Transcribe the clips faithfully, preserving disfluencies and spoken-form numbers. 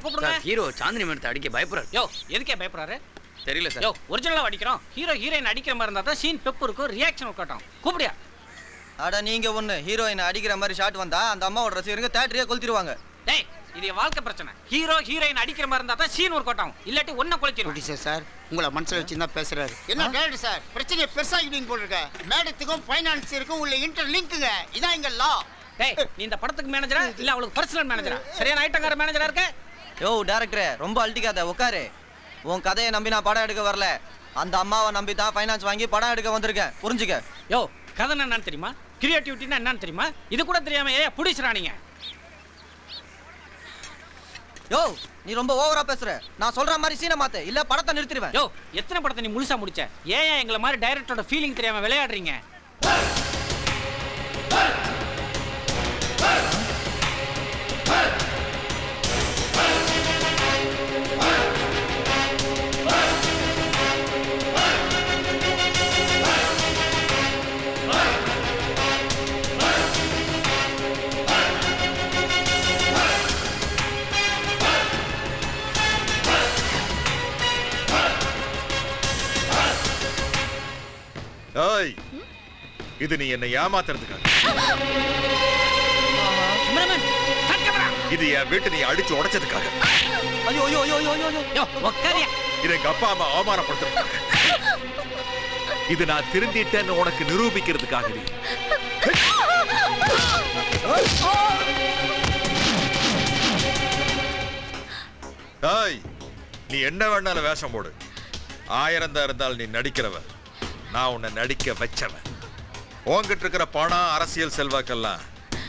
கூப்பிடுங்க. ஹீரோ சாந்தினி மேடத்தை அடிக்க பயப்படுறாரு. யோ எதுக்கே பயப்படுறாரு தெரியல சார். யோ ஒரிஜினலா அடிக்கிறோம். ஹீரோ ஹீரோயின் அடிக்கிற மாதிரி இருந்தா தான் சீன் பெப் இருக்கும், ரியாக்ஷன் இருக்கட்டும். கூப்பிடியா? அட நீங்க ஒண்ணு ஹீரோயின் அடிக்கிற மாதிரி ஷாட் வந்தா அந்த அம்மாவோட ரசிகருங்க தியேட்டரே கொளுத்திடுவாங்க. டேய் இது வாழ்க்கை பிரச்சனை. ஹீரோ ஹீரோயின் அடிக்கிற மாதிரி இருந்தா தான் சீன் ஒர்க் அவுட் ஆகும், இல்லாட்டி ஒண்ண கொளுத்திடுவோம். சார் உங்களை மனசுல வச்சு தான் பேசுறாரு. என்ன டேரக்டர் சார் பிரச்சனை பெருசாகிட்டீங்க போட்டுருக்க. மேடத்துக்கும் ஃபைனான்சியருக்கும் உள்ள இன்டர் லிங்க்குங்க. இதான் எங்க லா. டேய் நீ இந்த படத்துக்கு மேனேஜரா இல்ல அவளுக்கு பர்சனல் மேனேஜரா? சரியான ஐட்டங்கார மேனேஜரா இருக்க? யோ டைரக்டரே ரொம்ப அல்டிக்காத உட்காரு. உன் கதையை நம்பி நான் படம் எடுக்க வரல, அந்த அம்மாவை நம்பி தான் ஃபைனான்ஸ் வாங்கி படம் எடுக்க வந்திருக்கேன். புரிஞ்சுக்க. யோ கதை என்னன்னு தெரியுமா? கிரியேட்டிவிட்டினா என்னன்னு தெரியுமா? இது கூட தெரியாம ஏன் புடிச்சறானீங்க? யோ நீ ரொம்ப ஓவரா பேசுற. நான் சொல்ற மாதிரி சீனை மாத்து, இல்ல படத்தை நிறுத்திடுவேன். யோ எத்தனை படத்தை நீ முழுசா முடிச்ச? ஏன் எங்களை மாதிரி டைரக்டரோட ஃபீலிங் தெரியாம விளையாடுறீங்க? ஏய் இது நீ என்னை ஏமாத்துறதுக்காக. இது என் வீட்டை நீ அடிச்சு உடைச்சதுக்காக. ஐயோ ஐயோ ஐயோ ஐயோ ஐயோ உட்காரியா? இது எங்க அப்பா அம்மா அவமானப்படுத்துறதுக்காக. இது நான் திருந்திட்டேன்னு உனக்கு நிரூபிக்கிறதுக்காக. நீ ஏய் நீ என்ன வேணாலும் வேஷம் போடு. ஆயிரம் தான் இருந்தால் நீ நடிக்கிறவ, நான் உன்னை நடிக்க வச்சவன். உன்கிட்ட இருக்கிற பணம் அரசியல் செல்வாக்கெல்லாம்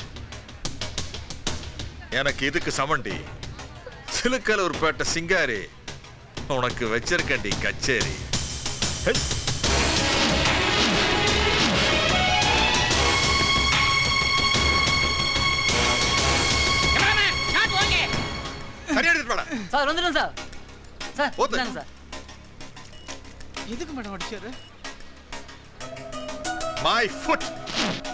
எனக்கு இதுக்கு சமண்டி. சிலுக்கலூர் பேட்ட சிங்காரி உனக்கு வச்சிருக்கண்டி கச்சேரி. சரியா எடுத்துட்டு வாடா. சார் வந்துடுங்க சார். சார் ஓத்து. இந்தாங்க சார். எதுக்கு மேடம் அடிச்சாரு? My foot.